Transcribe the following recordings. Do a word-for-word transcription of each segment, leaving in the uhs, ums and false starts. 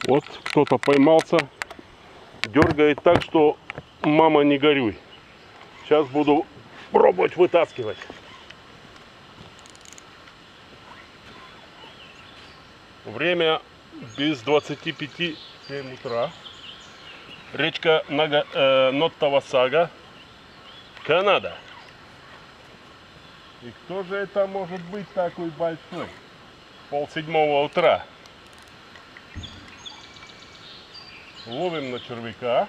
Вот кто-то поймался, дергает так, что мама не горюй. Сейчас буду пробовать вытаскивать. Время без двадцати пяти семь утра. Речка Нага, э, Ноттавасага, Канада. И кто же это может быть такой большой? Пол седьмого утра. Ловим на червяка.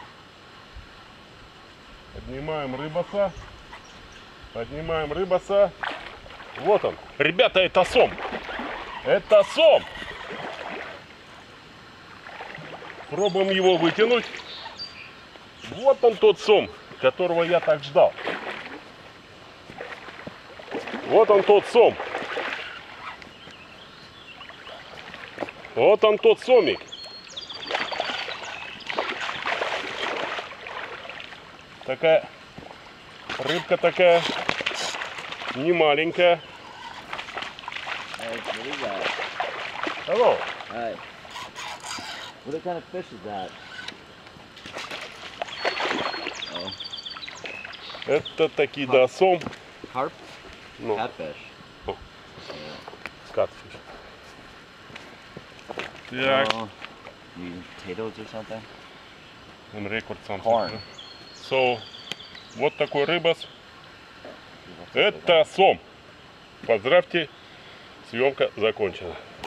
Поднимаем рыбаса. Поднимаем рыбаса. Вот он. Ребята, это сом. Это сом. Пробуем его вытянуть. Вот он тот сом, которого я так ждал. Вот он тот сом. Вот он тот сомик. Такая рыбка такая не маленькая. Hey, what is that? Hello. Hi. What kind of fish is that? Oh. Это таки да сом. Carp? Ну, Catfish. Oh. Yeah. Catfish. Так. Oh, you eating potatoes or something? Он рекорд сам. Corn. So, вот такой рыбас. Это сом. Поздравьте, съемка закончена.